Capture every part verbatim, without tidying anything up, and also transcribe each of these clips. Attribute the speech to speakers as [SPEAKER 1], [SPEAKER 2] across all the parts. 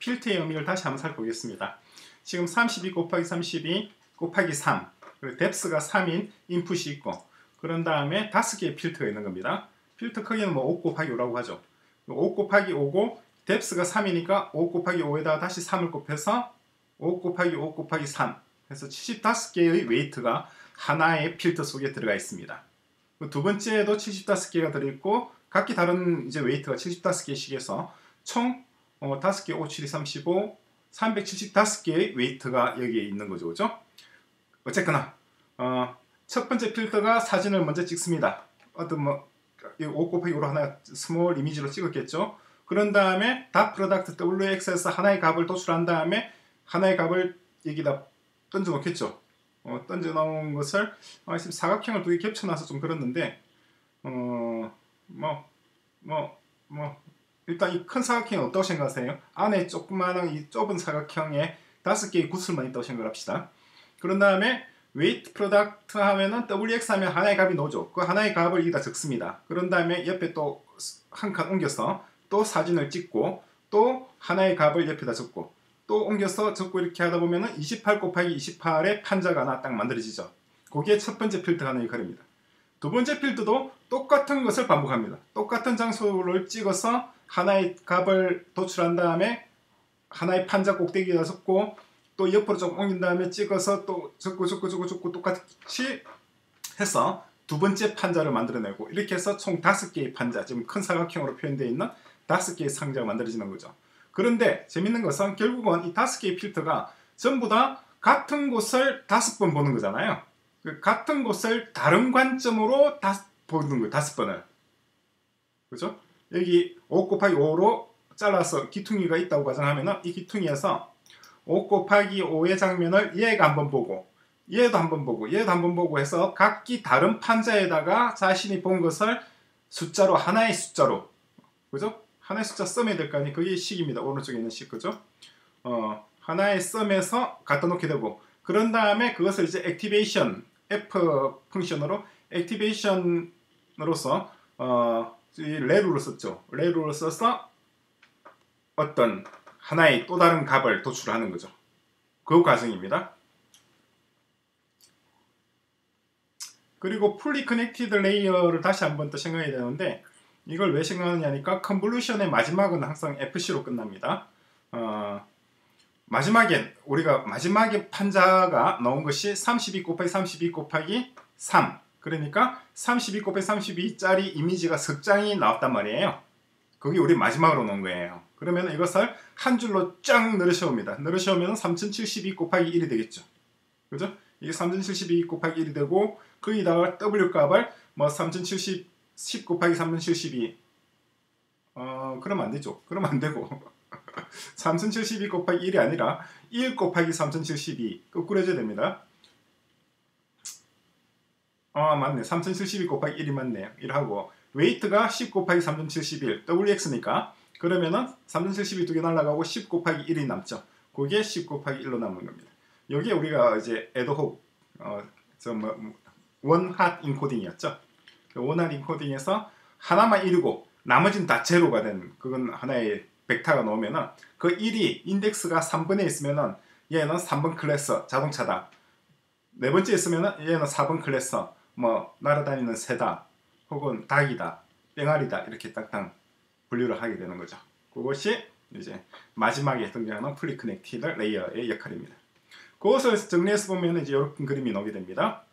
[SPEAKER 1] 필터의 의미를 다시 한번 살펴보겠습니다. 지금 삼십이 곱하기 삼십이 곱하기 삼, 그리고 뎁스가 삼인 인풋이 있고, 그런 다음에 다섯 개의 필터가 있는 겁니다. 필터 크기는 뭐 오 곱하기 오라고 하죠. 오 곱하기 오고 뎁스가 삼이니까 오 곱하기 오에다가 다시 삼을 곱해서 오 곱하기 오 곱하기 삼 해서 칠십오 개의 웨이트가 하나의 필터 속에 들어가 있습니다. 두 번째에도 칠십오 개가 들어있고 각기 다른 이제 웨이트가 칠십오 개씩 해서 총 어, 다섯 개, 오, 칠, 이, 삼십오, 삼백칠십오 개의 웨이트가 여기에 있는 거죠. 그죠? 어쨌거나 어, 첫 번째 필터가 사진을 먼저 찍습니다. 어떤 뭐 오 곱하기 오로 하나 스몰 이미지로 찍었겠죠. 그런 다음에 닷 프로덕트 더블유엑스에서 하나의 값을 도출한 다음에 하나의 값을 여기다 던져 놓겠죠. 어, 던져 놓은 것을 아, 지금 사각형을 두 개 겹쳐놔서 좀 그렇는데 어, 뭐, 뭐, 뭐 일단 이 큰 사각형이 없다고 생각하세요. 안에 조그마한 이 좁은 사각형에 다섯 개의 구슬만 있다고 생각합시다. 그런 다음에 웨이트 프로덕트 하면은 더블유엑스 하면 하나의 값이 나오죠. 그 하나의 값을 여기다 적습니다. 그런 다음에 옆에 또 한 칸 옮겨서 또 사진을 찍고 또 하나의 값을 옆에다 적고 또 옮겨서 적고 이렇게 하다 보면은 이십팔 곱하기 이십팔의 판자가 하나 딱 만들어지죠. 그게 첫 번째 필터가 하는 역할입니다. 두 번째 필터도 똑같은 것을 반복합니다. 똑같은 장소를 찍어서 하나의 값을 도출한 다음에 하나의 판자 꼭대기에다 적고 또 옆으로 좀 옮긴 다음에 찍어서 또 적고 적고 적고 적고 똑같이 해서 두 번째 판자를 만들어내고 이렇게 해서 총 다섯 개의 판자, 지금 큰 사각형으로 표현되어 있는 다섯 개의 상자가 만들어지는 거죠. 그런데 재밌는 것은 결국은 이 다섯 개의 필터가 전부 다 같은 곳을 다섯 번 보는 거잖아요. 그 같은 곳을 다른 관점으로 다 보는 거예요. 다섯 번을. 그죠? 여기 오 곱하기 오로 잘라서 기퉁이가 있다고 가정하면은 이 기퉁이에서 오 곱하기 오의 장면을 얘가 한번 보고 얘도 한번 보고 얘도 한번 보고 해서 각기 다른 판자에다가 자신이 본 것을 숫자로 하나의 숫자로 그죠? 하나의 숫자 썸해야 될 거 아니에요. 그게 식입니다. 오른쪽에 있는 식 그죠? 어, 하나의 썸에서 갖다 놓게 되고 그런 다음에 그것을 이제 액티베이션 F 펑션으로 액티베이션으로서 어, 레루를 썼죠. 레루를 써서 어떤 하나의 또 다른 값을 도출하는 거죠. 그 과정입니다. 그리고 풀리 커넥티드 레이어를 다시 한번 더 생각해야 되는데 이걸 왜 생각하느냐니까 컨볼루션의 마지막은 항상 에프씨로 끝납니다. 어, 마지막엔 우리가 마지막에 판자가 나온 것이 삼십이 곱하기 삼십이 곱하기 삼 그러니까 삼십이 곱하기 삼십이 짜리 이미지가 석 장이 나왔단 말이에요. 그게 우리 마지막으로 놓은 거예요. 그러면 이것을 한 줄로 쫙 늘으셔옵니다. 늘으셔오면 삼천칠십이 곱하기 일이 되겠죠. 그죠? 이게 삼천칠십이 곱하기 일이 되고 거기다가 W 값을 뭐 삼천칠십 십 곱하기 삼천칠십이 어 그러면 안 되죠. 그러면 안 되고 삼천칠십이 곱하기 일이 아니라 일 곱하기 삼천칠십이 거꾸로 해줘야 됩니다. 아 맞네. 삼천칠십이 곱하기 일이 맞네요. 일하고 웨이트가 십 곱하기 삼천칠십일 더블유엑스니까 그러면은 삼천칠십이 두 개 날라가고 십 곱하기 일이 남죠. 그게 십 곱하기 일로 남는 겁니다. 여기에 우리가 이제 에드홉 어, 저 뭐 원핫 인코딩이었죠. 원핫 인코딩에서 하나만 일이고 나머지는 다 제로가 된 그건 하나의 벡터가 나오면은 그 일이 인덱스가 삼 번에 있으면은 얘는 삼 번 클래스 자동차다. 네 번째 있으면은 얘는 사 번 클래스 뭐 날아다니는 새다 혹은 닭이다 뺑아리다 이렇게 딱딱 분류를 하게 되는 거죠. 그것이 이제 마지막에 등장하는 풀리 커넥티드 레이어의 역할입니다. 그것을 정리해서 보면 이제 이런 그림이 나오게 됩니다.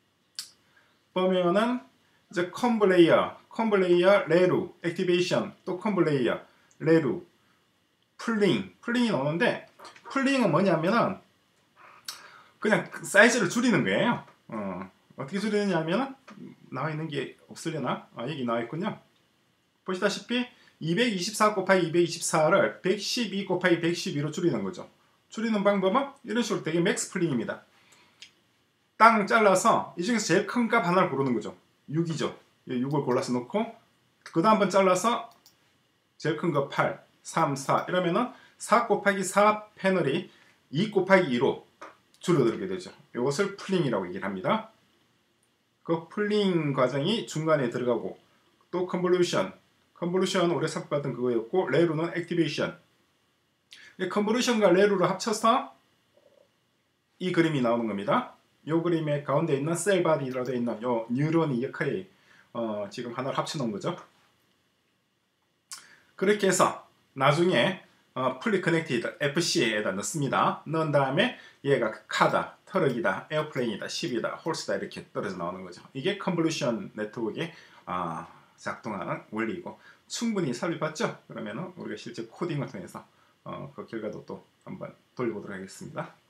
[SPEAKER 1] 보면은 이제 컴브 레이어, 컴브 레이어, 레루, 액티베이션, 또 컴브 레이어, 레루, 풀링, 풀링이 나오는데 풀링은 뭐냐면은 그냥 사이즈를 줄이는 거예요. 어, 어떻게 줄이느냐면은 나와 있는 게 없으려나? 아, 여기 나와 있군요. 보시다시피 이백이십사 곱하기 이백이십사를 백십이 곱하기 백십이로 줄이는 거죠. 줄이는 방법은 이런 식으로 되게 맥스 풀링입니다. 땅 잘라서 이 중에서 제일 큰 값 하나를 고르는 거죠. 육이죠. 육을 골라서 놓고 그 다음 번 잘라서 제일 큰 거 팔, 삼, 사 이러면은 사 곱하기 사 패널이 이 곱하기 이로 줄어들게 되죠. 이것을 풀링이라고 얘기를 합니다. 그 풀링 과정이 중간에 들어가고 또 컨볼루션, 컨볼루션 오래 삭발했던 그거였고 레루는 액티베이션. 이 컨보루션과 레루를 합쳐서 이 그림이 나오는 겁니다. 이 그림의 가운데 있는 셀바디라고 되어 있는 요 뉴런이 역할이 어, 지금 하나를 합쳐놓은 거죠. 그렇게 해서 나중에 어, 풀리 커넥티드 에프씨에다 넣습니다. 넣은 다음에 얘가 카다, 트럭이다, 에어플레인이다, 십이다, 홀스다 이렇게 떨어져 나오는 거죠. 이게 컨볼루션 네트워크의 아, 작동하는 원리이고 충분히 삽입봤죠? 그러면 우리가 실제 코딩을 통해서 어, 그 결과도 또 한번 돌려보도록 하겠습니다.